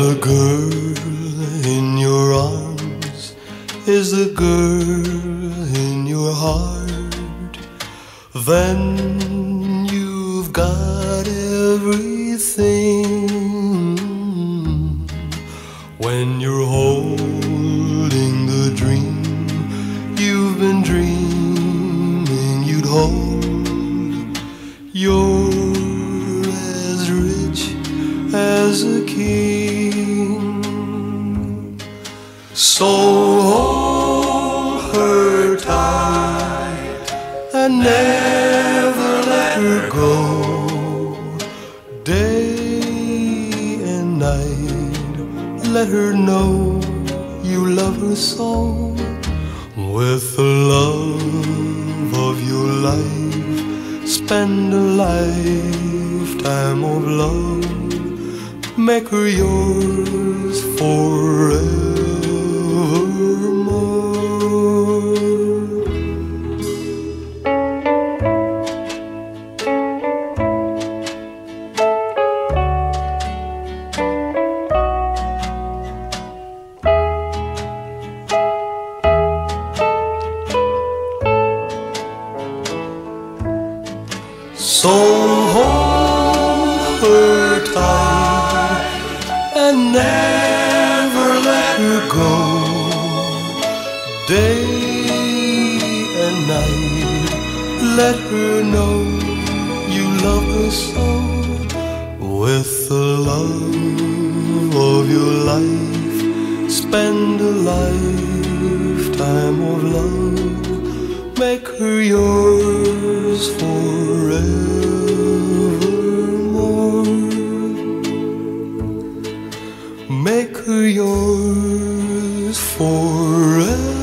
The girl in your arms is the girl in your heart. Then you've got everything. When you're holding the dream you've been dreaming you'd hold, you're as rich as a king. So hold her tight and never let her go. Day and night, let her know you love her so. With the love of your life, spend a lifetime of love. Make her yours forevermore. So hold her tight and never let her go. Day and night, let her know you love her so. With the love of your life, spend a lifetime of love. Make her yours forevermore. Make her yours forever.